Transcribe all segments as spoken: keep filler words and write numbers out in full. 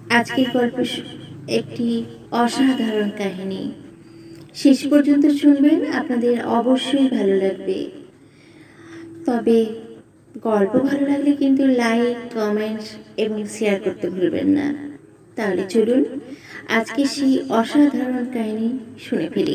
আজকের গল্প একটি অসাধারণ কাহিনী। শেষ পর্যন্ত শুনবেন, আপনাদের অবশ্যই ভালো লাগবে। তবে গল্প ভালো লাগলে কিন্তু লাইক, কমেন্ট এবং শেয়ার করতে ভুলবেন না। তাহলে চলুন আজকে সেই অসাধারণ কাহিনী শুনে ফেলি।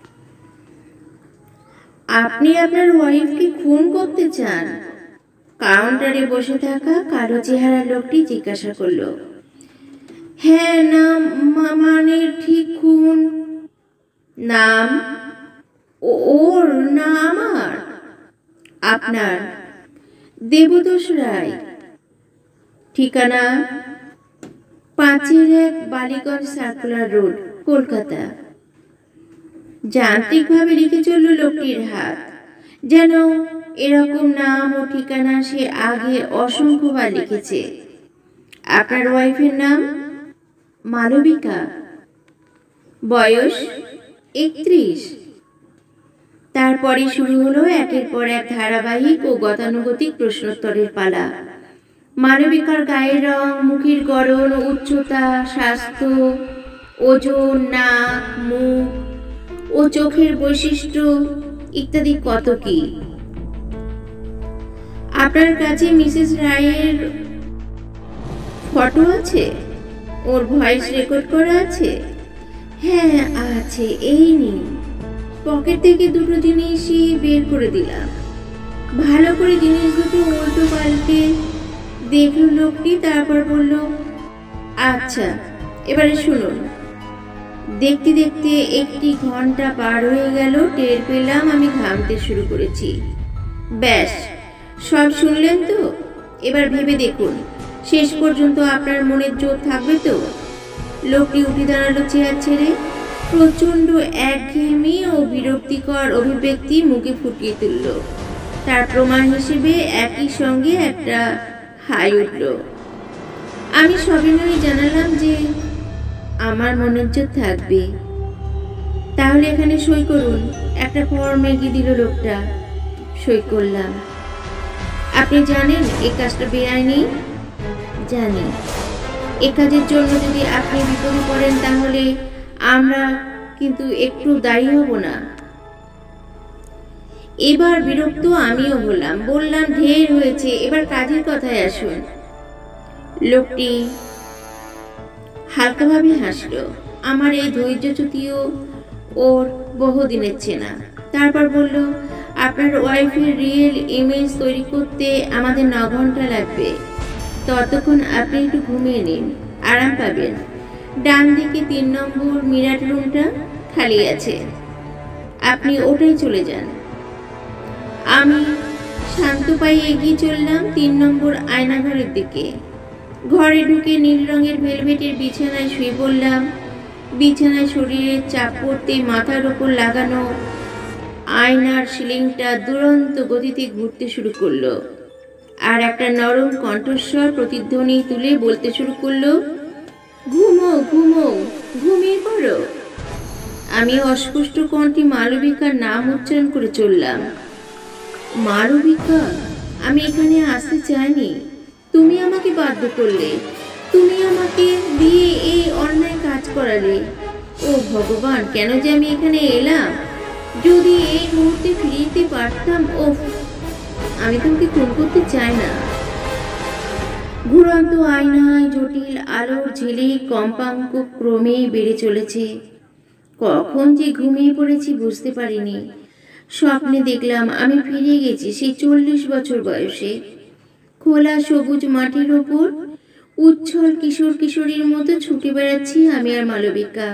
আপনি আপনার ওয়াইফকে খুন করতে চান? কাউন্টারে বসে থাকা কালো চেহারা লোকটি জিজ্ঞাসা করলো। হ্যাঁ, নাম মানে ঠিক খুন। নাম? ওর না আমার? আপনার। দেবতোষ রায়। ঠিকানা? পাঁচের এক বালিগঞ্জ সার্কুলার রোড, কলকাতা। যান্ত্রিকভাবে লিখে চলল লোকটির হাত, যেন এরকম নাম ও ঠিকানা সে আগে অসংখ্যবার লিখেছে। আপনার ওয়াইফের নাম? মালবিকা। বয়স? একত্রিশ। তারপরে শুরু হলো একের পর এক ধারাবাহিক ও গতানুগতিক প্রশ্নোত্তরের পালা। মালবিকার গায়ের রং, মুখের গড়ন, উচ্চতা, স্বাস্থ্য, ওজন, নাক, মুখ ও চোখের বৈশিষ্ট্য ইত্যাদি কত কি। আপনার কাছে মিসেস রায়ের ফটো আছে? ওর ভয়েস রেকর্ড করা আছে? হ্যাঁ আছে, এই নিন। পকেট থেকে দুটো জিনিসই বের করে দিলাম। ভালো করে জিনিস দুটো উল্টো পাল্টে দেখল লোকটি, তারপর বলল, আচ্ছা এবারে শুনুন। দেখতে দেখতে একটি ঘন্টা পার হয়ে গেল। টের পেলাম আমি ঘামতে শুরু করেছি। ব্যাস, সব শুনলেন তো? এবার ভেবে দেখুন, শেষ পর্যন্ত আপনার মনের জোর থাকবে তো? লোকটি উঠে দাঁড়ালো চেয়ার ছেড়ে। প্রচন্ড একঘেয়েমি ও বিরক্তিকর অভিব্যক্তি মুখে ফুটিয়ে তুলল। তার প্রমাণ হিসেবে একই সঙ্গে একটা হাই উঠল। আমি সবিনয়ে জানালাম যে আমার মনের জোর থাকবে। তাহলে এখানে সই করুন। একটা ফর্ম এগিয়ে দিল লোকটা। সই করলাম। আপনি জানেন এই কাজটা বেআইনি? জানি। এ কাজের জন্য যদি আপনি বিপদে পড়েন তাহলে আমরা কিন্তু একটু দায়ী হব না। এবার বিরক্ত আমিও হলাম। বললাম, ঢের হয়েছে, এবার কাজের কথায় আসুন। লোকটি হালকাভাবে হাসল। আমার এই ধৈর্যচ্যুতিও ওর বহুদিনের চেনা। তারপর বলল, আপনার ওয়াইফের রিয়েল ইমেজ তৈরি করতে আমাদের ন ঘন্টা লাগবে। ততক্ষণ আপনি একটু ঘুমিয়ে নিন, আরাম পাবেন। ডান দিকে তিন নম্বর মিরাট রুমটা খালি আছে, আপনি ওটাই চলে যান। আমি শান্ত পায়ে এগিয়ে চললাম তিন নম্বর আয়নাঘরের দিকে। ঘরে ঢুকে নীল রঙের ভেলভেটের বিছানায় শুয়ে পড়লাম। বিছানায় শরীরের চাপ পড়তে মাথার ওপর লাগানো আয়নার সিলিংটা দুরন্ত গতিতে ঘুরতে শুরু করলো। আর একটা নরম কণ্ঠস্বর প্রতিধ্বনি তুলে বলতে শুরু করলো, ঘুমো ঘুমো, ঘুমিয়ে পড়ো। আমি অস্পষ্ট কণ্ঠে মালবিকার নাম উচ্চারণ করে চললাম। মালবিকা, আমি এখানে আসতে চাইনি। তুমি আমাকে বাধ্য করলে। তুমি আমাকে দিয়ে এই অন্যায় কাজ করালে। ও ভগবান, কেন যে আমি এখানে এলাম? যদি এই মুহূর্তে ফিরে যেতে পারতাম। ও, আমি তোমাকে খুন করতে চাই না। ঘুরন্ত আয়নায় জটিল আলোর ঝিলিক কম্পাঙ্ক ক্রমেই বেড়ে চলেছে। কখন যে ঘুমিয়ে পড়েছি বুঝতে পারিনি। স্বপ্নে দেখলাম আমি ফিরে গেছি সেই চল্লিশ বছর বয়সে। খোলা সবুজ মাটির ওপর উচ্ছল কিশোর কিশোরীর মতো ছুটে বেড়াচ্ছি আমি আর মালবিকা।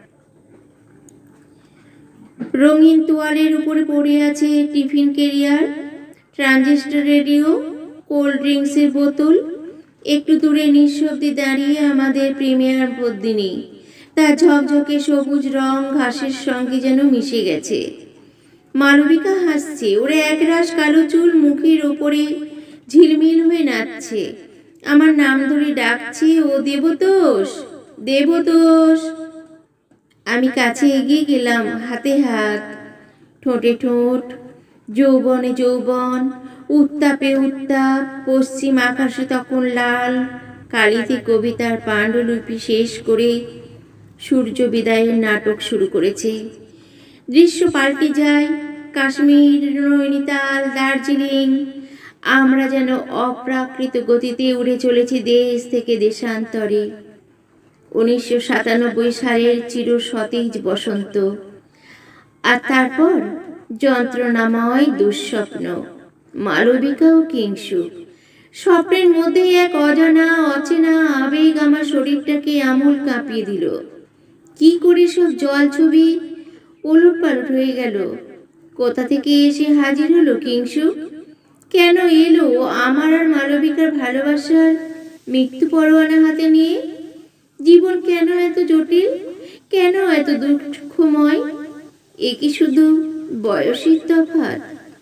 রঙিন তোয়ালের উপরে পড়ে আছে tiffin carrier, transistor radio, cold ড্রিঙ্কসের বোতল। একটু দূরে নিঃশব্দে দাঁড়িয়ে আমাদের প্রিমিয়ার পদ্মিনী। তার ঝকঝকে সবুজ রং ঘাসের সঙ্গে যেন মিশে গেছে। মালবিকা হাসছে। ওরা একরাশ কালো চুল মুখের ওপরে ঝিলমিল হয়ে নাচছে। আমার নাম ধরে ডাকছে, ও দেবতোষ, দেবতোষ। আমি কাছে এগিয়ে গেলাম, হাতে হাত, ঠোঁটে ঠোঁট, যৌবনে যৌবন, উত্তাপে উত্তাপ। পশ্চিম আকাশে তখন লাল কালিতে কবিতার পাণ্ডুলিপি শেষ করে সূর্য বিদায়ের নাটক শুরু করেছে। দৃশ্য পাল্টে যায়। কাশ্মীর, নৈনিতাল, দার্জিলিং। আমরা যেন অপ্রাকৃত গতিতে উড়ে চলেছি দেশ থেকে দেশান্তরে। উনিশশো সাতানব্বই সালের চির সতেজ বসন্ত, আর তারপর যন্ত্রণাময় দুঃস্বপ্ন, মালবিকা ও কিংশুক। স্বপ্নের মধ্যে এক অজানা অচেনা আবেগ আমার শরীরটাকে আমূল কাঁপিয়ে দিল। কি করে সব জল ছবি ওলট পালট হয়ে গেল? কোথা থেকে এসে হাজির হলো কিংশুক? কেন এলো আমার আর মালবিকার ভালোবাসার মৃত্যু পরোয়ানা হাতে নিয়ে? জীবন কেন এত জটিল, কেন এত দুঃখময়? এ কি শুধু বয়সের তফাৎ,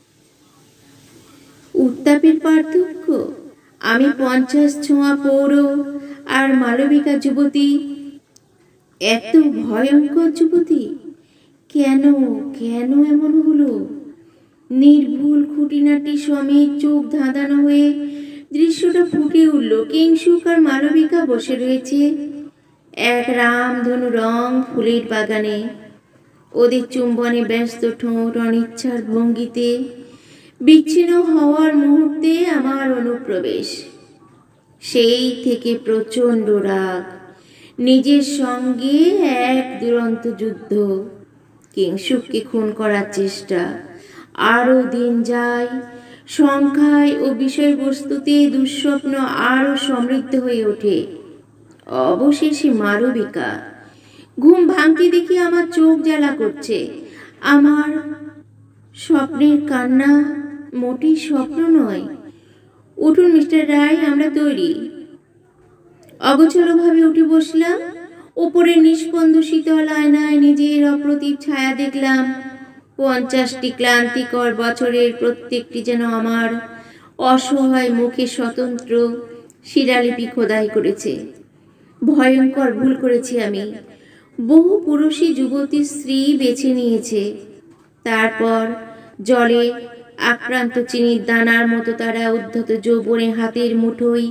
উত্তাপের পার্থক্য? আমি পঞ্চাশ ছোঁয়া পৌর আর মালবিকা যুবতী, এত ভয়ঙ্কর যুবতী। কেন কেন এমন হলো? নির্ভুল খুঁটিনাটি সমেত চোখ ধাঁধানো হয়ে দৃশ্যটা ফুটে উঠল। কিংশুক আর মালবিকা বসে রয়েছে এক রামধনু রং ফুলের বাগানে। ওদের চুম্বনে ব্যস্ত ঠোঁট অনিচ্ছার ভঙ্গিতে। বিচ্ছিন্ন হওয়ার মুহূর্তে আমার অনুপ্রবেশ। সেই থেকে প্রচণ্ড রাগ, নিজের সঙ্গে এক দুরন্ত যুদ্ধ। কিংশুককে খুন করার চেষ্টা। আরও দিন যায়, সংখ্যায় ও বিষয়বস্তুতে দুঃস্বপ্ন আরও সমৃদ্ধ হয়ে ওঠে। অবশেষে মালবিকা। ঘুম ভাঙতে দেখি আমার চোখ জ্বালা করছে। আমার স্বপ্নের কান্না মোটেই স্বপ্ন নয়। উঠুন মিস্টার রায়, আমরা তৈরি। অগোছলভাবে উঠে বসলাম। ওপরে নিষ্পন্দ শীতল আয়নায় নিজের অপ্রতিভ ছায়া দেখলাম। পঞ্চাশটি ক্লান্তিকর বছরের প্রত্যেকটি যেন আমার অসহায় মুখে স্বতন্ত্র শিলালিপি খোদাই করেছে। ভয়ঙ্কর ভুল করেছি আমি। বহু পুরুষই যুবতী স্ত্রী বেছে নিয়েছে। তারপর জলে আক্রান্ত চিনির দানার মতো তারা উদ্ধত যৌবনে হাতের মুঠোয়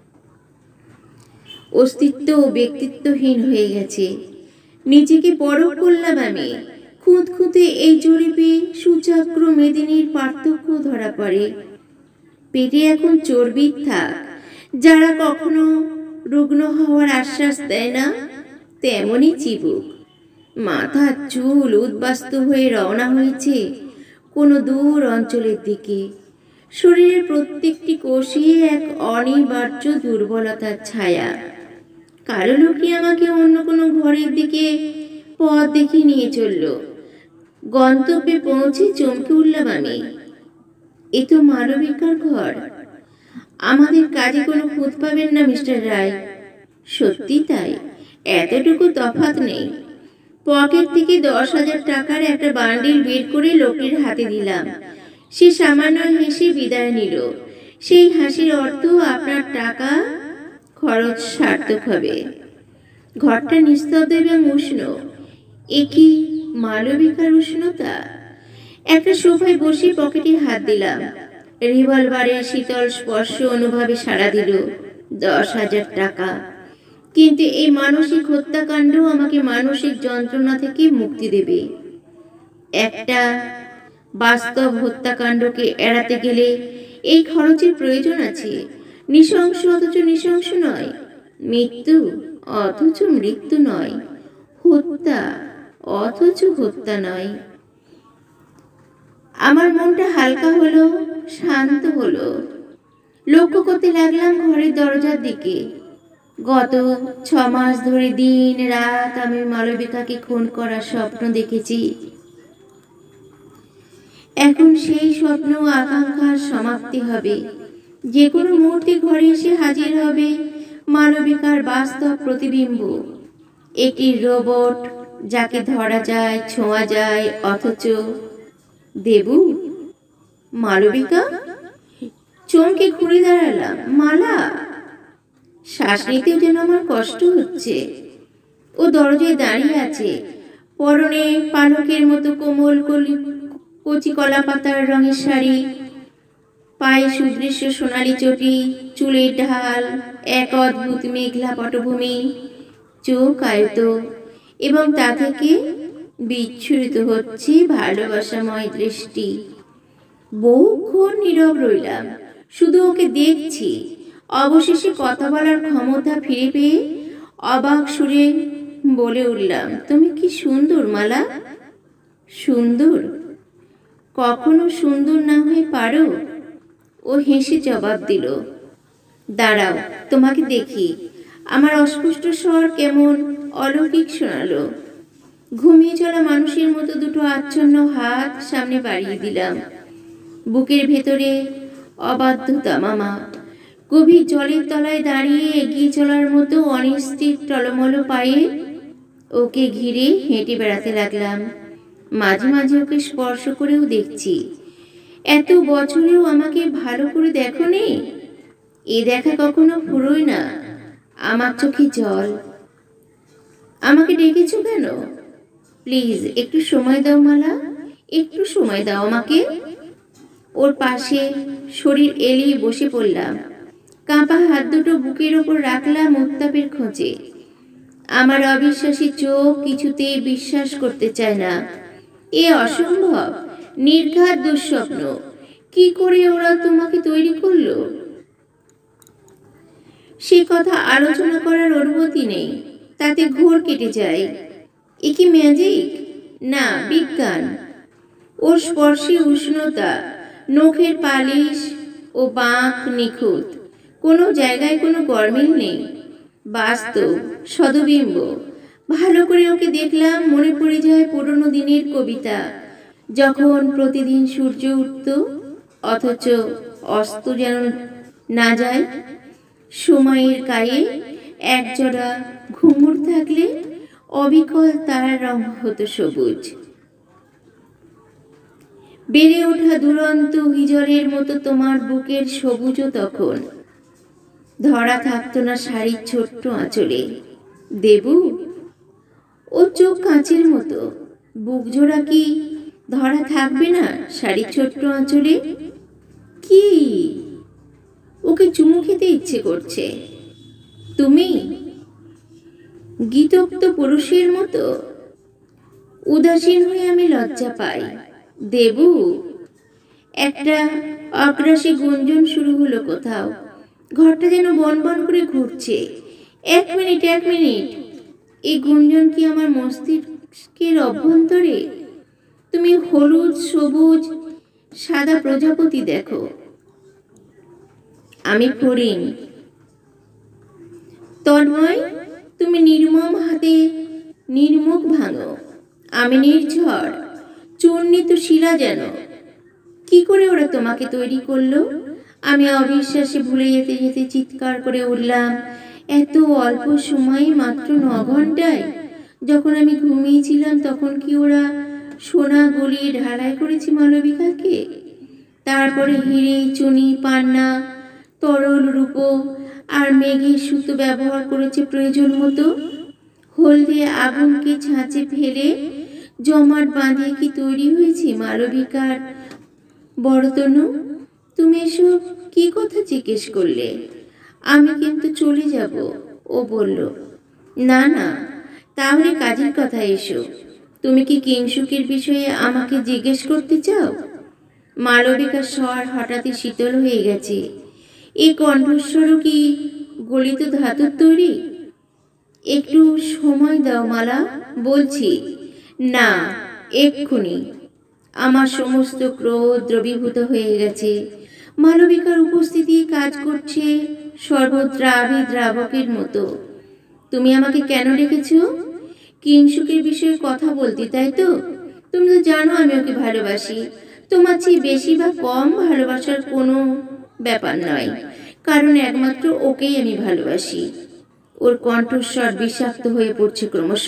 অস্তিত্ব ও ব্যক্তিত্বহীন হয়ে গেছে। নিজেকে পরখ করলাম আমি। খুঁত খুঁতে এই জরিপে সুচাগ্র মেদিনীর পার্থক্য ধরা পড়ে। পেটে এখন চর্বির থাক। যারা কখনো রুগ্ন হওয়ার আশ্বাস দেয় না, তেমনই চিবুক। মাথার চুল উদ্বাস্তু হয়ে রওনা হয়েছে কোনো দূর অঞ্চলের দিকে। শরীরের প্রত্যেকটি কোষে এক অনিবার্য দুর্বলতার ছায়া। কারো লোকে আমাকে অন্য কোনো ঘরের দিকে পথ দেখিয়ে নিয়ে চলল। গন্তব্যে পৌঁছে চমকে উঠলাম আমি। এ তো মালবিকার ঘর। আমাদের কাজে কোনো খুঁত পাবেন না মিস্টার রায়। সত্যি তাই, এতটুকু তফাৎ নেই। পকেট থেকে দশ হাজার টাকার একটা বান্ডিল বের করে লোকটির হাতে দিলাম। সে সামান্য হেসে বিদায় নিল। সেই হাসির অর্থ, আপনার টাকা খরচ সার্থক হবে। ঘরটা নিস্তব্ধ এবং উষ্ণ। এ কি মালবিকার উষ্ণতা? একটা সোফায় বসে পকেটে হাত দিলাম। রিভলভারের শীতল স্পর্শ অনুভবে সাড়া দিল। দশ হাজার টাকা। কিন্তু এই মানসিক হত্যাকাণ্ড আমাকে মানসিক যন্ত্রণা থেকে মুক্তি দেবে। একটা বাস্তব হত্যাকাণ্ডকে এড়াতে গেলে এই খরচের প্রয়োজন আছে। নৃশংস অথচ নৃশংস নয়, মৃত্যু অথচ মৃত্যু নয়, হত্যা অথচ হত্যা নয়। আমার মনটা হালকা হলো, শান্ত হলো। লক্ষ্য করতে লাগলাম ঘরের দরজার দিকে। গত ছ মাস ধরে দিন রাত আমি মালবিকাকে খুন করার স্বপ্ন দেখেছি। এখন সেই স্বপ্ন আকাঙ্ক্ষার সমাপ্তি হবে। যে কোনো মুহূর্তে ঘরে এসে হাজির হবে মালবিকার বাস্তব প্রতিবিম্ব। একটি রোবট যাকে ধরা যায়, ছোঁয়া যায়, অথচ দেবু। মালবিকা। চমকে ঘুরে দাঁড়ালাম। মালা। শ্বাস নিতেও যেন আমার কষ্ট হচ্ছে। ও দরজায় দাঁড়িয়ে আছে। পরনে পালকের মতো কোমল কচি কলা পাতার রঙের শাড়ি, পায়ে সুদৃশ্য সোনালি চটি, চুলের ঢাল, এক অদ্ভুত মেঘলা পটভূমি, চোখ আয়ত, এবং তা থেকে বিচ্ছুরিত হচ্ছে ভালোবাসাময় দৃষ্টি। বহুক্ষণ নীরব রইলাম, শুধু ওকে দেখছি। অবশেষে কথা বলার ক্ষমতা ফিরে পেয়ে অবাক সুরে বলে উঠলাম, তুমি কি সুন্দর মালা। সুন্দর? কখনো সুন্দর না হয়ে পারো? ও হেসে জবাব দিল, দাঁড়াও তোমাকে দেখি। আমার অস্পষ্ট স্বর কেমন অলৌকিক শোনালো। ঘুমিয়ে চলা মানুষের মতো দুটো আচ্ছন্ন হাত সামনে বাড়িয়ে দিলাম। বুকের ভেতরে অবাধ্যতা মামা। গভীর জলের তলায় দাঁড়িয়ে এগিয়ে চলার মতো অনিশ্চিত টলমল পায়ে ওকে ঘিরে হেঁটে বেড়াতে লাগলাম। মাঝে মাঝে ওকে স্পর্শ করেও দেখছি। এত বছরেও আমাকে ভালো করে দেখো নি? এ দেখা কখনো ফুরোয় না। আমার চোখে জল। আমাকে ডেকেছো কেন? প্লিজ একটু সময় দাও মালা, একটু সময় দাও আমাকে। ওর পাশে শরীর এলিয়ে বসে পড়লাম। কাঁপা হাত দুটো বুকের ওপর রাখলাম উত্তাপের খোঁজে। আমার অবিশ্বাসী চোখ কিছুতেই বিশ্বাস করতে চায় না। এ অসম্ভব, নির্ঘাত দুঃস্বপ্ন। কি করে ওরা তোমাকে তৈরি করলো? সে কথা আলোচনা করার অনুমতি নেই, তাতে ঘোর কেটে যায়। এ কি ম্যাজিক? না, বিজ্ঞান। ওর স্পর্শে উষ্ণতা, নখের পালিশ ও বাঁক নিখুঁত। কোনো জায়গায় কোনো গরমিল নেই। বাস্তব, সদবিম্ব। ভালো করে ওকে দেখলাম, মনে পড়ে যায় পুরনো দিনের কবিতা, যখন প্রতিদিন সূর্য উঠত অথচ অস্ত যেন না যায়। সময়ের গায়ে একজোড়া ঘুঙুর থাকলে অবিকল তারার রং হতো সবুজ। বেড়ে ওঠা দুরন্ত হিজরের মতো তোমার বুকের সবুজও তখন ধরা থাকতো না শাড়ির ছোট্ট আঁচলে। দেবু, ও চোখ কাঁচের মতো, বুক জোড়া কি ধরা থাকবে না শাড়ির ছোট্ট আঁচলে? কি? ওকে চুমু খেতে ইচ্ছে করছে। তুমি গীতোক্ত পুরুষের মতো উদাসীন হয়ে আমি লজ্জা পাই। দেবু, একটা অগ্রাসী গুঞ্জন শুরু হলো কোথাও। ঘরটা যেন বন বন করে ঘুরছে। এক মিনিট এক মিনিট এই গুঞ্জন কি আমার মস্তিষ্কের অভ্যন্তরে? তুমি হলুদ, সবুজ, সাদা প্রজাপতি দেখো, আমি ফড়িং। তন্ময়, তুমি নির্মম হাতে নির্মুখ ভাঙো, আমি নির্ঝর, চূর্ণিত শিলা যেন। কি করে ওরা তোমাকে তৈরি করলো? আমি অবিশ্বাসে ভুলে যেতে যেতে চিৎকার করে উঠলাম, এত অল্প সময়ে, মাত্র ন ঘন্টায়। যখন আমি ঘুমিয়েছিলাম তখন কি ওরা সোনা গলিয়ে ঢালাই করেছে মালবিকাকে? তারপরে হিরে, চুনি, পান্না, তরল রূপো আর মেঘের সুতো ব্যবহার করেছে প্রয়োজন মতো। হলদে আগুনকে ছাঁচে ফেলে জমাট বাঁধিয়ে কি তৈরি হয়েছে মালবিকার বড়তনু? তুমি এসব কি কথা জিজ্ঞেস করলে? আমি কিন্তু চলে যাব, ও বলল। না না, তাহলে কাজের কথা এসো। তুমি কি কিংসুকের বিষয়ে আমাকে জিজ্ঞেস করতে চাও? মালবিকার স্বর হঠাৎই শীতল হয়ে গেছে। এই কণ্ঠস্বরও কি গলিত ধাতুর তৈরি? একটু সময় দাও মালা, বলছি। না, এক্ষুনি। আমার সমস্ত ক্রোধ দ্রবীভূত হয়ে গেছে। মালবিকার উপস্থিতি কাজ করছে সর্বদ্রাবী দ্রাবকের মতো। তুমি আমাকে কেন ডেকেছো? কিংসুকের বিষয়ে কথা বলতে, তাই তো? তুমি তো জানো আমি ওকে ভালোবাসি। তোমার চেয়ে বেশি বা কম ভালোবাসার কোনো ব্যাপার নয়, কারণ একমাত্র ওকেই আমি ভালোবাসি। ওর কণ্ঠস্বর বিষাক্ত হয়ে পড়ছে ক্রমশ।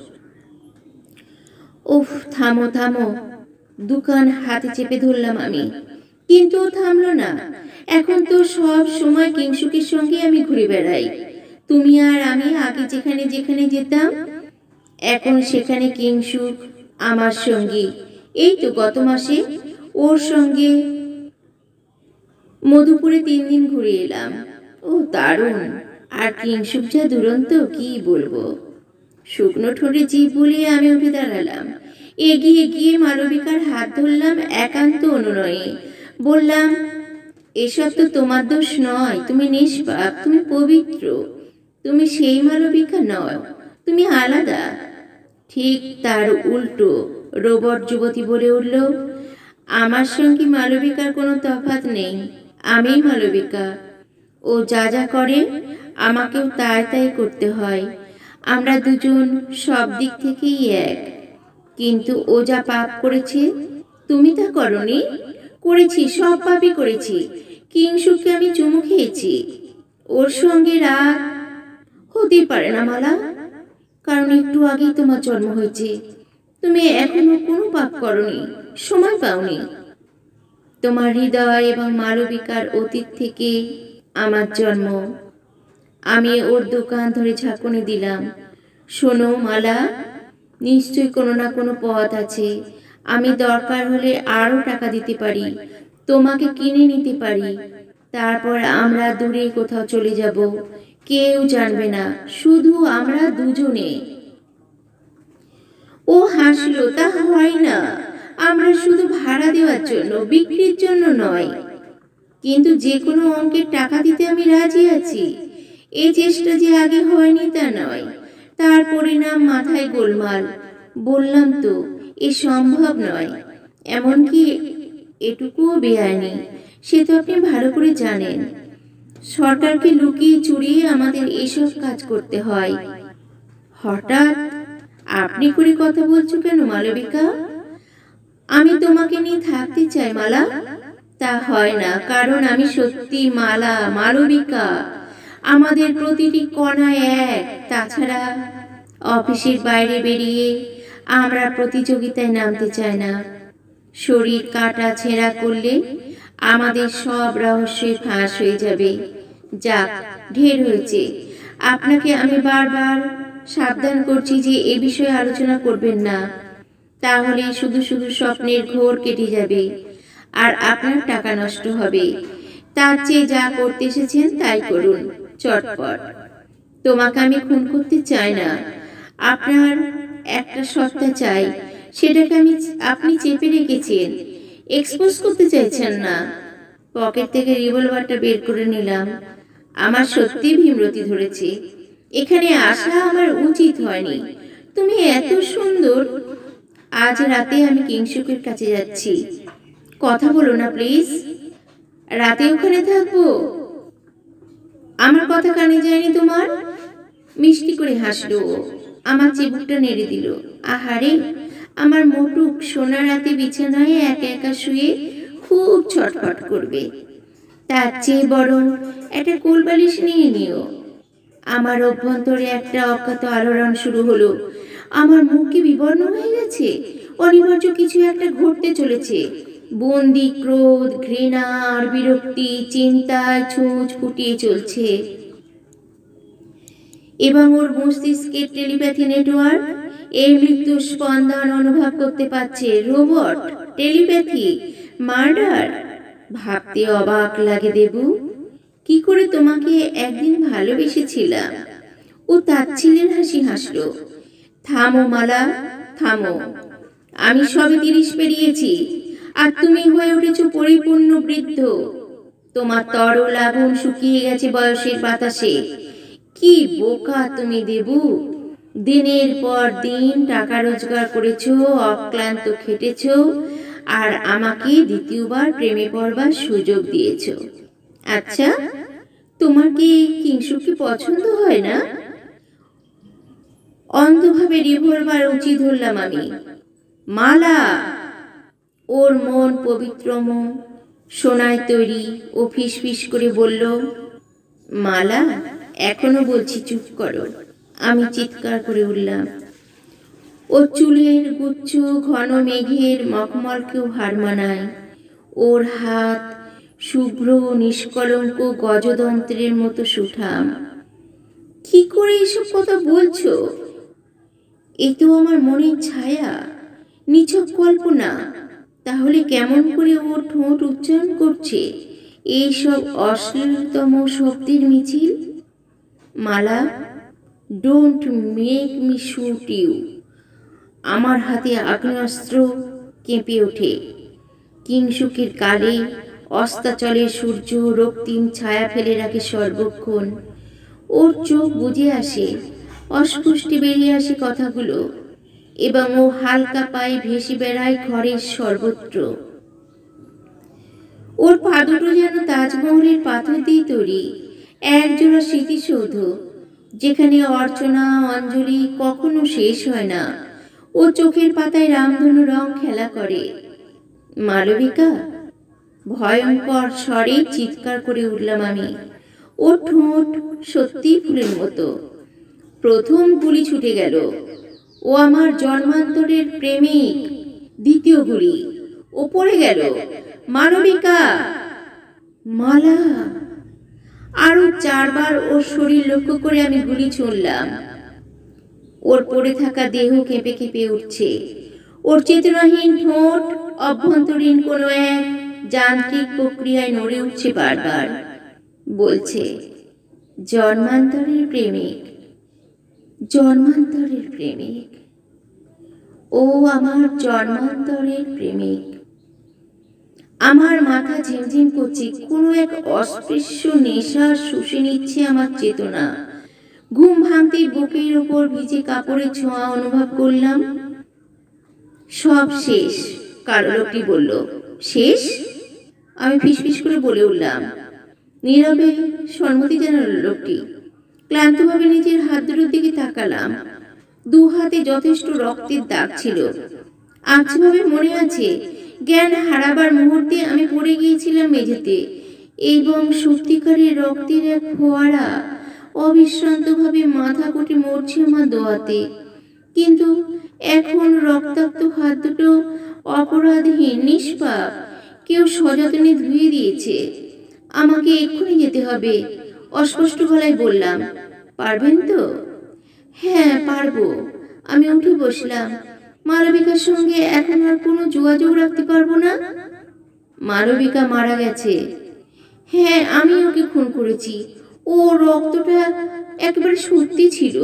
উফ, থামো থামো। দুকান হাতে চেপে ধরলাম আমি, কিন্তু ও থামলো না। এখন তো সব সময় কিংসুকের সঙ্গে আমি ঘুরে বেড়াই। তুমি আর আমি আগে যেখানে যেখানে যেতাম, এখন সেখানে কিংসুক আমার সঙ্গী। এই তো গত মাসে ওর সঙ্গে মধুপুরে তিন দিন ঘুরে এলাম। ও দারুণ। আর কিংশুক যা দুরন্ত, কি বলবো। শুকনো ঠোঁটে জিভ বলিয়ে আমি উঠে দাঁড়ালাম। এগিয়ে গিয়ে মালবিকার হাত ধরলাম একান্ত অনুনয়ে। বললাম, এসব তো তোমার দোষ নয়, তুমি নিষ্পাপ, তুমি পবিত্র। তুমি সেই মালবিকা নয়, তুমি আলাদা। ঠিক তার উল্টো রোবট যুবতী বলে উঠল, আমার সঙ্গে মালবিকার কোনো তফাৎ নেই, আমি মালবিকা। ও যা যা করে আমাকেও তাই তাই করতে হয়। আমরা দুজন সব দিক থেকেই এক। কিন্তু ও যা পাপ করেছে তুমি তা করনি। করেছি, সব পাপই করেছি। কিংশুককে আমি চুমু খেয়েছি, ওর সঙ্গে রাগ হতে পারে না মালা, কারণ একটু আগেই তোমার জন্ম হয়েছে। তুমি এখনো কোনো পাপ করনি, সময় পাওনি। তোমার হৃদয় এবং মালবিকার অতীত থেকে আমার জন্ম। আমি ওর দোকান ধরে ঝাঁকুনি দিলাম। শোনো মালা, নিশ্চয়ই কোনো না কোনো পথ আছে। আমি দরকার হলে আরো টাকা দিতে পারি, তোমাকে কিনে নিতে পারি। তারপর আমরা দূরে কোথাও চলে যাব, কেউ জানবে না, শুধু আমরা দুজনে। ও হাসলো, তা হয় না। আমরা শুধু ভাড়া দেওয়ার জন্য, বিক্রির জন্য নয়। কিন্তু যে কোনো অঙ্কের টাকা দিতে আমি রাজি আছি। এই চেষ্টা যে আগে হয়নি তা নয়, তার পরিণাম মাথায় গোলমাল। বললাম তো, এ সম্ভব নয়। এমনকি এটুকুও বেআইনি, সে তো আপনি ভালো করে জানেন। সরকারকে লুকিয়ে চুরিয়ে আমাদের এসব কাজ করতে হয়। হঠাৎ আপনি করে কথা বলছো কেন মালবিকা? আমি তোমাকে নিয়ে থাকতে চাই মালা। তা হয় না, কারণ আমি সত্যি মালা, মালবিকা। আমাদের প্রতিটি কণা এক। তাছাড়া অফিসের বাইরে বেরিয়ে আমরা প্রতিযোগিতায় নামতে চাই না। শরীর কাটা ছেঁড়া করলে আমাদের সব রহস্যই ফাঁস হয়ে যাবে। যাক, ঢের হয়েছে। আপনাকে আমি বারবার সাবধান করছি যে এ বিষয়ে আলোচনা করবেন না, তাহলে শুধু শুধু স্বপ্নের ঘোর কেটে যাবে আর আপনার টাকা নষ্ট হবে। তার চেয়ে যা করতে এসেছেন তাই করুন, চটপট। তোমাকে আমি খুন করতে চাই না, আপনার একটা সত্তা চাই, সেটাকে আমি আপনি চেপে রেখেছেন, এক্সপোজ করতে চাইছেন না। পকেট থেকে রিভলভারটা বের করে নিলাম। আমার সত্যি ভীমরতি ধরেছে। এখানে আসা আমার উচিত হয়নি। তুমি এত সুন্দর। আজ রাতে আমি কিংশুকের কাছে যাচ্ছি। কথা বলো না প্লিজ। রাতে ওখানে থাকবো। আমার কথা কানে যায়নি তোমার? মিষ্টি করে হাসলো। আমার চিবুকটা নেড়ে দিল। আহারে, আমার মোটুক সোনা রাতে বিছানায় একা একা শুয়ে খুব ছটফট করবে। তার চেয়ে বরং একটা কোলবালিশ নিয়ে নিও। আমার অভ্যন্তরে একটা অজ্ঞাত আলোড়ন শুরু হলো। আমার মুখ কি বিবর্ণ হয়ে গেছে? অনিবার্য কিছু একটা ঘটতে চলেছে। বন্দি ক্রোধ, ঘৃণা আর বিরক্তি চিন্তায় ছুঁচ ফুটিয়ে চলছে। এবং ওর মস্তিষ্কের টেলিপ্যাথি নেটওয়ার্ক এই মৃত্যুর স্পন্দন অনুভব করতে পারছে। Robot, telepathy, murder. ভাবতে অবাক লাগে দেবু। কি করে তোমাকে একদিন ভালোবেসেছিলাম। ও তাচ্ছিলের হাসি হাসলো। থামো মালা, থামো। আমি সবে তিরিশ পেরিয়েছি, আর তুমি হয়ে উঠেছো পরিপূর্ণ বৃদ্ধ। তোমার তরল আগুন শুকিয়ে গেছে বয়সের বাতাসে। কি বোকা তুমি দেবু। দিনের পর দিন টাকা রোজগার করেছো, অক্লান্ত খেটেছো, আর আমাকে দ্বিতীয়বার প্রেমে পড়বার সুযোগ দিয়েছো। আচ্ছা, তোমার কি কিংশুককে পছন্দ হয় না? অন্ধভাবে রিভলভার উঁচি ধরলাম আমি। মালা! ওর মন পবিত্র মন, সোনায় তৈরি। ও ফিস ফিস করে বলল, মালা, এখনো বলছি চুপ করো। আমি চিৎকার করে উঠলাম। ও চুলের গুচ্ছ ঘন মেঘের মখমলকেও হার মানায়। ওর হাত শুভ্র নিষ্কলঙ্ক গজযন্ত্রের মতো সুঠাম। কি করে এসব কথা বলছো? এ তো আমার মনের ছায়া, নিছক কল্পনা। তাহলে কেমন করে ওর ঠোঁট উচ্চারণ করছে? এইসব অশ্লীলতম শব্দের মিছিল। Mala, don't make me shoot you. আমার হাতে আগ্নেয়াস্ত্র কেঁপে ওঠে। কিংসুকের কালে অস্তাচলের সূর্য রক্তিম ছায়া ফেলে রাখে সর্বক্ষণ। ওর চোখ বুজে আসে, অস্পষ্টে বেরিয়ে আসে কথাগুলো, এবং ও হালকা পায়ে ভেসে বেড়ায় ঘরের সর্বত্র। ওর পা দুটো যেন তাজমহলের পাথর দিয়ে তৈরি, একজোড়া স্মৃতিসৌধ, যেখানে অর্চনা অঞ্জলি কখনো শেষ হয় না। ও চোখের পাতায় রামধনু রং খেলা করে। মালবিকা, ভয়ঙ্কর স্বরে চিৎকার করে উঠলাম আমি। ও ঠোঁট সত্যি ফুলের মতো। প্রথম গুলি ছুটে গেল। ও আমার জন্মান্তরের প্রেমিক। দ্বিতীয় গুলি। ও পড়ে গেল। মালবিকা, মালা। আরো চারবার ওর শরীর লক্ষ্য করে আমি গুলি ছুড়লাম। ওর পড়ে থাকা দেহ কেঁপে কেঁপে উঠছে। ওর চেতনাহীন ঠোঁট অভ্যন্তরীণ কোনো এক যান্ত্রিক প্রক্রিয়ায় নড়ে উঠছে বারবার। বলছে, জন্মান্তরের প্রেমিক, জন্মান্তরের প্রেমিক। ও আমার জন্মান্তরের প্রেমিক। আমার মাথা ঝিমঝিম করছে। কোনো এক অস্পৃশ্য নেশা শুষে নিচ্ছে আমার চেতনা। ঘুম ভাঙতে বুকের উপর ভিজে কাপড়ের ছোঁয়া অনুভব করলাম। সব শেষ, কালো লোকটি বলল। শেষ? আমি ফিসফিস করে বলে উঠলাম। নীরবে সম্মতি জানালো লোকটি। ক্লান্তভাবে নিজের হাত দুটোর দিকে তাকালাম। দু হাতে যথেষ্ট রক্তের দাগ ছিল। আচ্ছাভাবে মনে আছে, জ্ঞান হারাবার মুহূর্তে আমি পড়ে গিয়েছিলাম মেঝেতে, এবং সত্যিকারের রক্তের এক ফোয়ারা অবিশ্রান্তভাবে মাথা কুটে মরছে আমার দোয়াতে। কিন্তু এখন রক্তাক্ত হাত দুটো অপরাধহীন, নিষ্পাপ। কেউ সযত্নে ধুয়ে দিয়েছে। আমাকে এক্ষুনি যেতে হবে। অস্পষ্ট গলায় বললাম, পারবেন তো? হ্যাঁ, পারবো। আমি উঠে বসলাম। মালবিকার সঙ্গে এখন আর কোনো যোগাযোগ রাখতে পারবো না। মালবিকা মারা গেছে। হ্যাঁ, আমি ওকে খুন করেছি। ও রক্তটা একেবারে সত্যি ছিল।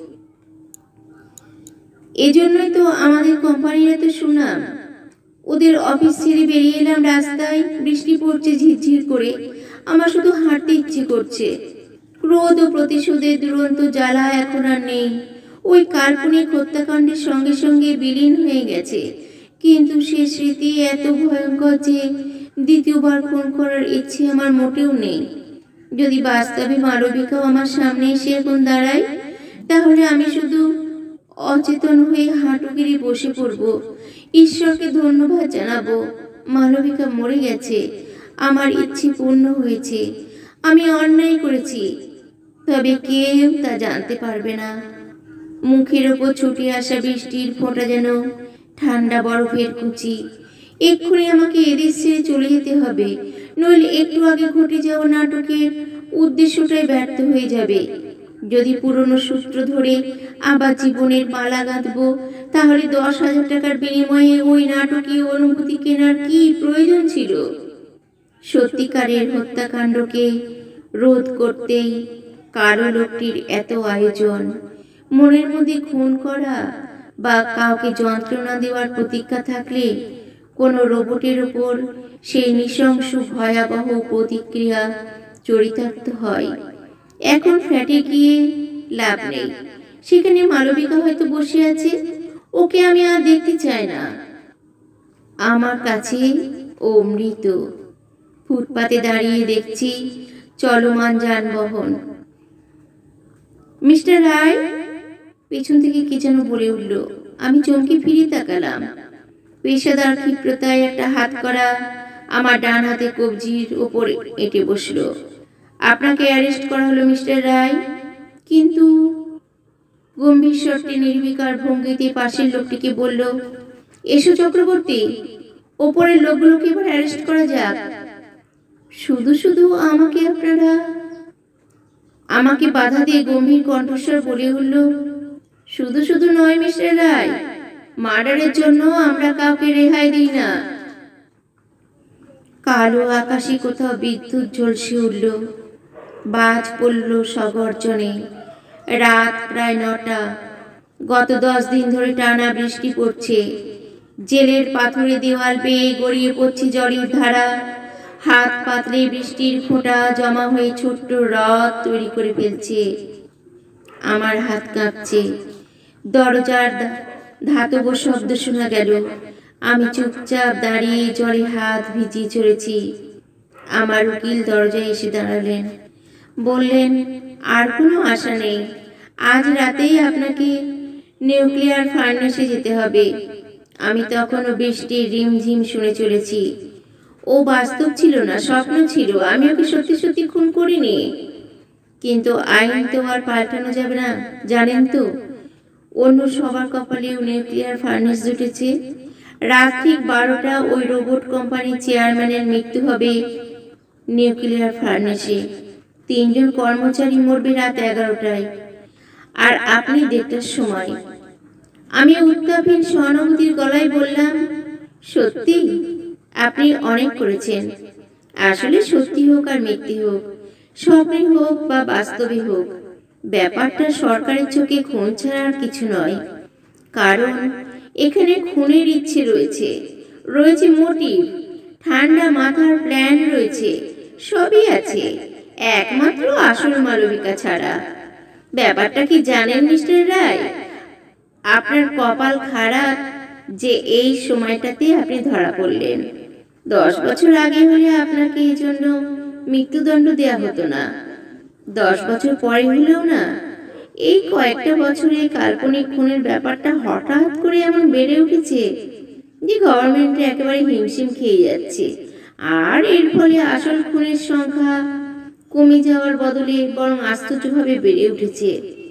এজন্যই তো আমাদের কোম্পানির এত সুনাম। ওদের অফিস ছেড়ে বেরিয়ে এলাম রাস্তায়। বৃষ্টি পড়ছে ঝিরঝির করে। আমার শুধু হাঁটতে ইচ্ছে করছে। ক্রোধ ও প্রতিশোধের দুরন্ত জ্বালা এখন আর নেই। ওই কাল্পনিক হত্যাকাণ্ডের সঙ্গে সঙ্গে বিলীন হয়ে গেছে। কিন্তু সে স্মৃতি এত ভয়ঙ্কর যে দ্বিতীয়বার খুন করার ইচ্ছে আমার মোটেও নেই। যদি বাস্তবে মালবিকাও আমার সামনে এসে এখন দাঁড়ায়, তাহলে আমি শুধু অচেতন হয়ে হাঁটু গেড়ে বসে পড়ব। ঈশ্বরকে ধন্যবাদ জানাবো, মালবিকা মরে গেছে। আমার ইচ্ছে পূর্ণ হয়েছে। আমি অন্যায় করেছি, তবে কেউ তা জানতে পারবে না। মুখের ওপর ছুটে আসা বৃষ্টির ফোঁটা যেন ঠান্ডা বরফের কুচি। এক্ষুনি আমাকে এদেশ ছেড়ে চলে যেতে হবে, নইলে একটু আগে ঘটে যাওয়া নাটকের উদ্দেশ্যটাই ব্যর্থ হয়ে যাবে। যদি পুরনো সূত্র ধরে আবার জীবনের মালা গাঁথবো, তাহলে দশ হাজার টাকার বিনিময়ে ওই নাটকীয় অনুভূতি কেনার কি প্রয়োজন ছিল? সত্যিকারের হত্যাকাণ্ডকে রোধ করতেই কালো লোকটির এত আয়োজন। মনের মধ্যে খুন করা বা কাউকে যন্ত্রণা দেওয়ার প্রতিজ্ঞা থাকলে কোনো রোবটের উপর সেই নৃশংস ভয়াবহ প্রতিক্রিয়া চরিতার্থ হয়। এখন ফ্ল্যাটে গিয়ে লাভ নেই। সেখানে মালবিকা হয়তো বসে আছে। ওকে আমি আর দেখতে চাই না। আমার কাছে ও মৃত। ফুটপাতে দাঁড়িয়ে দেখছি চলমান যানবাহন। মিস্টার রায়, পেছন থেকে কে যেন বলে উঠল। আমি চমকে ফিরে তাকালাম। পেশাদার ক্ষিপ্রতায় একটা হাত করা আমার ডান হাতে কবজির ওপর এঁটে বসল। আপনাকে অ্যারেস্ট করা হলো মিস্টার রায়। কিন্তু গম্ভীর স্বরটি নির্বিকার ভঙ্গিতে পাশের লোকটিকে বলল, এসো চক্রবর্তী, ওপরের লোকগুলোকে এবার অ্যারেস্ট করা যাক। শুধু শুধু আমাকে আপনারা? আমাকে বাধা দিয়ে গম্ভীর কণ্ঠস্বর বলে উঠল, শুধু শুধু নয় মিস্টার রায়, মার্ডারের জন্য আমরা কাউকে রেহাই দিই না। কালো আকাশে কোথাও বিদ্যুৎ ঝলসে উঠল, বাজ পড়ল সগর্জনে। রাত প্রায় নটা। গত দশ দিন ধরে টানা বৃষ্টি পড়ছে। জেলের পাথুরে দেওয়াল বেয়ে গড়িয়ে পড়ছে জলের ধারা। হাত পাতলে বৃষ্টির ফোঁটা জমা হয়ে ছোট্ট হ্রদ তৈরি করে ফেলছে। আমার হাত কাঁপছে। দরজার ধাতব শব্দ শোনা গেল। আমি চুপচাপ দাঁড়িয়ে জলে হাত ভিজিয়ে চলেছি। আমার উকিল দরজায় এসে দাঁড়ালেন, বললেন, আর কোনো আশা নেই। আজ রাতেই আপনাকে নিউক্লিয়ার ফার্নেসে যেতে হবে। আমি তখনও বৃষ্টির রিমঝিম শুনে চলেছি। ও বাস্তব ছিল না, স্বপ্ন ছিল। আমি ওকে সত্যি সত্যি খুন করিনি। কিন্তু আইন তো আর পাল্টানো যাবে না, জানেন তো। অন্য সবার কপালেও নিউক্লিয়ার ফার্নেস জুটেছে। রাত ঠিক বারোটা ওই রোবট কোম্পানির চেয়ারম্যানের মৃত্যু হবে নিউক্লিয়ার ফার্নেসে। তিনজন কর্মচারী মরবে রাত এগারোটায়, আর আপনি দেড়টার সময়। আমি উত্তাপহীন সহানুভূতির গলায় বললাম, সত্যি? আপনি অনেক করেছেন। আসলে সত্যি হোক আর মিথ্যে হোক, স্বপ্নে হোক বা বাস্তবে হোক, ব্যাপারটা সরকারের চোখে খুন ছাড়া আর কিছু নয়। কারণ এখানে খুনের ইচ্ছে রয়েছে, রয়েছে মোটিভ, ঠান্ডা মাথার প্ল্যান রয়েছে, সবই আছে, একমাত্র আসল মালবিকা ছাড়া। ব্যাপারটা কি জানেন মিস্টার রায়? আপনার কপাল খারাপ যে এই সময়টাতে আপনি ধরা পড়লেন। দশ বছর আগে হলে আপনাকে এই জন্য মৃত্যুদণ্ড দেয়া হতো না। দশ বছর পরে হলেও না। এই কয়েকটা বছরে কাল্পনিক খুনের ব্যাপারটা হঠাৎ করে এমন বেড়ে উঠেছে যে গভর্নমেন্টে একেবারে হিমশিম খেয়ে যাচ্ছে। আর এর ফলে আসল খুনের সংখ্যা কমে যাওয়ার বদলে বরং আশ্চর্যভাবে বেড়ে উঠেছে।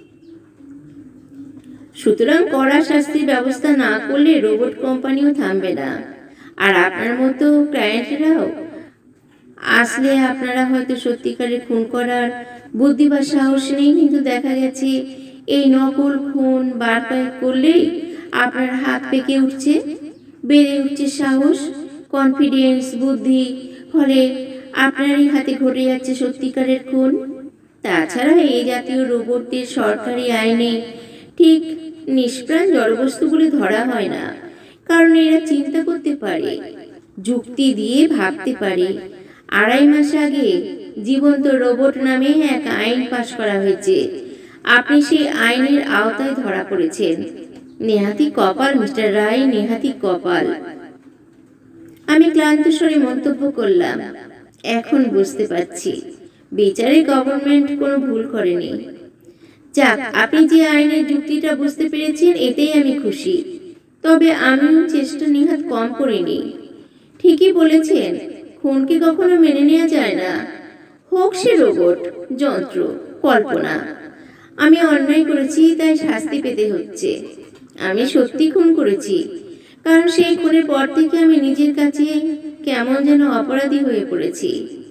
সুতরাং কড়া শাস্তির ব্যবস্থা না করলে রোবট কোম্পানিও থামবে না। আর আপনার মতো ক্লায়েন্টরাও আসলে আপনারা হয়তো সত্যিকারের খুন করার বুদ্ধি বা সাহস নেই, কিন্তু দেখা গেছে এই নকল খুন বার কয়েক করলেই আপনার হাত পেকে উঠছে, বেড়ে উঠছে সাহস, কনফিডেন্স, বুদ্ধি। ফলে আপনারই হাতে ঘটে যাচ্ছে সত্যিকারের খুন। তাছাড়া এই জাতীয় রোবটদের সরকারি আইনে ঠিক নিষ্প্রাণ জড়বস্তু বলে ধরা হয় না, কারণ এরা চিন্তা করতে পারে, যুক্তি দিয়ে ভাবতে পারে। আড়াই মাস আগে জীবন্ত রোবট নামে এক আইন পাশ করা হয়েছে। আপনি সেই আইনের আওতায় ধরা পড়েছেন। নেহাতি কপাল মিস্টার রায়, নেহাতি কপাল। আমি ক্লান্ত স্বরে মন্তব্য করলাম, এখন বুঝতে পারছি বিচারে গভর্নমেন্ট কোনো ভুল করেনি। যাক, আপনি যে আইনের যুক্তিটা বুঝতে পেরেছেন এতেই আমি খুশি। তবে আমিও চেষ্টা নিহাত কম করিনি। ঠিকই বলেছেন, খুনকে কখনো মেনে নেওয়া যায় না, হোক সে রোবট, যন্ত্র, কল্পনা। আমি অন্যায় করেছি, তাই শাস্তি পেতে হচ্ছে। আমি সত্যি খুন করেছি, কারণ সেই খুনের পর থেকে আমি নিজের কাছে কেমন যেন অপরাধী হয়ে পড়েছি।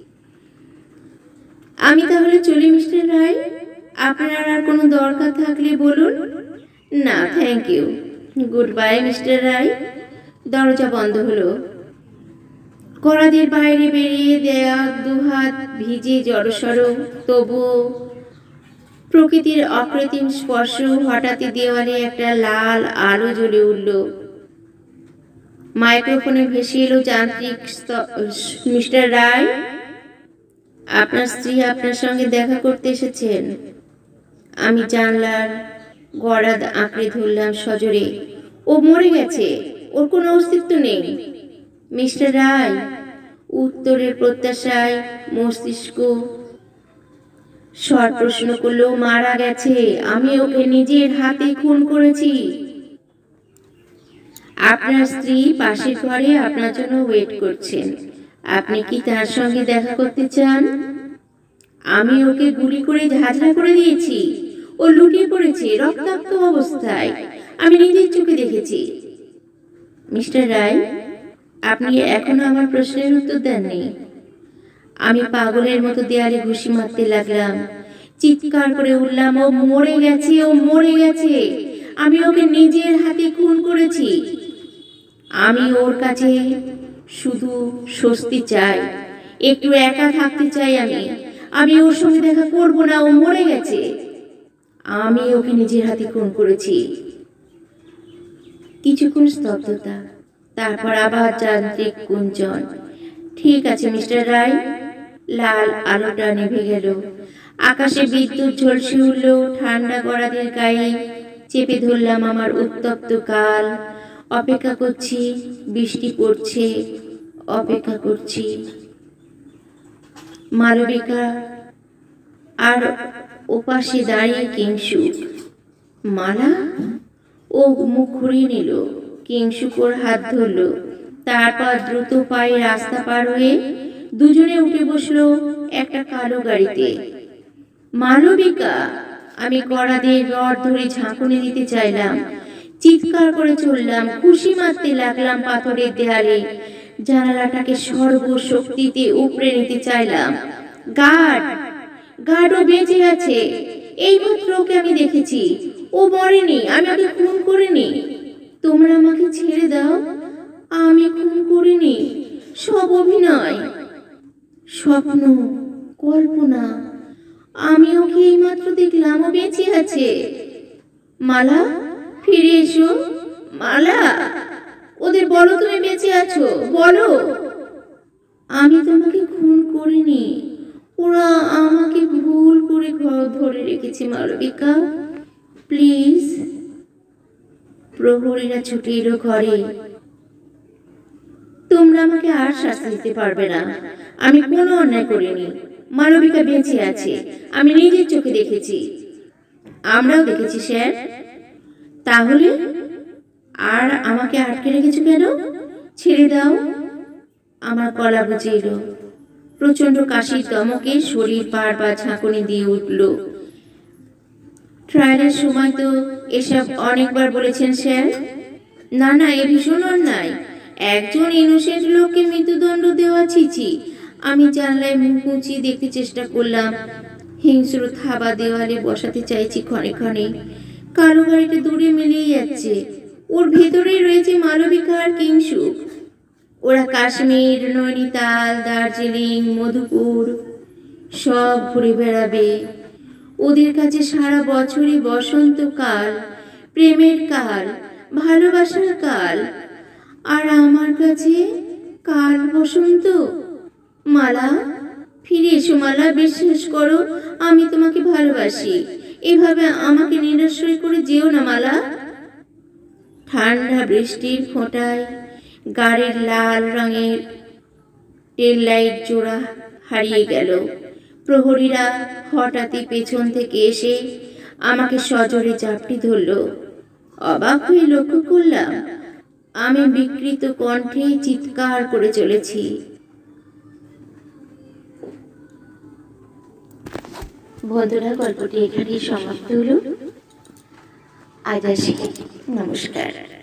আমি তাহলে চলি মিস্টার রায়। আপনার আর কোনো দরকার থাকলে বলুন। না, thank you. Goodbye mister Roy. দরজা বন্ধ হলো। কড়াদের বাইরে বেরিয়ে দেয়া দুহাত ভিজে জড়সড়, তবুও প্রকৃতির অকৃত্রিম স্পর্শ। হঠাৎই দেওয়ালে একটা লাল আলো জ্বলে উঠল। মাইক্রোফোনে ভেসে এলো যান্ত্রিক, মিস্টার রায়, আপনার স্ত্রী আপনার সঙ্গে দেখা করতে এসেছেন। আমি জানলার গড়াদ আঁকড়ে ধরলাম সজোরে। ও মরে গেছে, ওর কোনো অস্তিত্ব নেই। মিস্টার রায়, উত্তরের প্রত্যাশায় মস্তিষ্ক স্বর প্রশ্ন করলো, মারা গেছে। আমি ওকে নিজের হাতে খুন করেছি। আপনার স্ত্রী পাশের ঘরে আপনার জন্য ওয়েট করছেন। আপনি কি তার সঙ্গে দেখা করতে চান? আমি ওকে গুলি করে ঝাঁঝরা করে দিয়েছি। ও লুটিয়ে পড়েছে রক্তাক্ত অবস্থায়, আমি নিজের চোখে দেখেছি। মিস্টার রায়, আপনি এখনো আমার প্রশ্নের উত্তর দেননি। আমি পাগলের মতো দেয়ালে ঘুষি মারতে লাগলাম, চিৎকার করে উঠলাম, ও মরে গেছে, ও মরে গেছে। আমি ওকে নিজের হাতে খুন করেছি। আমি ওর কাছে শুধু স্বস্তি চাই, একটু একা থাকতে চাই। আমি আমি ওর সঙ্গে দেখা করব না, ও মরে গেছে। আমি ওকে নিজের হাতে খুন করেছি। কিছুক্ষণ স্তব্ধতা, তারপর আবার যান্ত্রিক গুঞ্জন। ঠিক আছে মিস্টার রায়। লাল আলোটা নিভে গেল, আকাশে বিদ্যুৎ ঝলসে উঠল। ঠান্ডা গড়াদের গায়ে চেপে ধরলাম আমার উত্তপ্ত কাল। অপেক্ষা করছি, বৃষ্টি পড়ছে, অপেক্ষা করছি। মালবিকা আর ওপাশে দাঁড়িয়ে কিংসুক। মালা? ও মুখ ঘুরিয়ে নিল। কিংসুক ওর হাত ধরল, তারপর দ্রুত পায়ে রাস্তা পার হয়ে দুজনে উঠে বসলো একটা কালো গাড়িতে। মালবিকা! আমি কড়াদের রড ধরে ঝাঁকুনি দিতে চাইলাম, চিৎকার করে চললাম, খুশি মারতে লাগলাম পাথরের দেয়ালে। জানালাটাকে সর্বশক্তিতে উপড়ে নিতে চাইলাম। গার্ড! গার্ডও বেঁচে আছে। এই মাত্র ওকে আমি দেখেছি, ও মরেনি, আমি ওকে খুন করিনি। তোমরা আমাকে ছেড়ে দাও, আমি খুন করিনি, সব অভিনয়, স্বপ্ন, কল্পনা। আমি ওকে এই মাত্র দেখলাম, ও বেঁচে আছে। মালা, ফিরে এসো। মালা, ওদের বলো তুমি বেঁচে আছো, বলো। আমি তোমাকে খুন করিনি, ওরা আমাকে ভুল করে ঘর ধরে রেখেছে। মালবিকা, প্লিজ। প্রহরীরা ছুটে এলো ঘরে। তোমরা আমাকে আর শাস্তি দিতে পারবে না, আমি কোনো অন্যায় করিনি। মালবিকা বেঁচে আছে, আমি নিজের চোখে দেখেছি। আমরাও দেখেছি স্যার। তাহলে আর আমাকে আটকে রেখেছো কেন? ছেড়ে দাও। আমার গলা বুঝে এলো। প্রচন্ড কাশির দমকে শরীর বারবার ঝাঁকুনি দিয়ে উঠল। ট্রায়ালের সময় তো এসব অনেকবার বলেছেন স্যার। না না, এ ভীষণ অন্যায়। একজন ইনোসেন্ট লোককে মৃত্যুদণ্ড দেওয়া, ছিছি। আমি জানলায় মুখ উঁচিয়ে দেখতে চেষ্টা করলাম। হিংস্র থাবা দেওয়ালে বসাতে চাইছি ক্ষণে ক্ষণে। কালো গাড়িটা দূরে মিলিয়ে যাচ্ছে, ওর ভেতরেই রয়েছে মালবিকা আর কিংসুক। ওরা কাশ্মীর, নৈনিতাল, দার্জিলিং, মধুপুর সব ঘুরে বেড়াবে। ওদের কাছে সারা বছরই বসন্তকাল, প্রেমের কাল, ভালোবাসার কাল। আর আমার কাছে কাল বসন্ত। মালা, ফিরে এসো মালা, বিশ্বাস করো, আমি তোমাকে ভালোবাসি। এভাবে আমাকে নিরাশ্রয় করে যেও না মালা। ঠান্ডা বৃষ্টির ফোঁটায় গাড়ির লাল রঙের টেল লাইট জোড়া হারিয়ে গেল। প্রহরীরা হঠাৎই পেছন থেকে এসে আমাকে সজোরে জাপটি ধরল। অবাক হয়ে লক্ষ্য করলাম আমি বিকৃত কণ্ঠে চিৎকার করে চলেছি। বন্ধুরা, গল্পটি এখানেই সমাপ্ত হলো। আজ আসি, নমস্কার।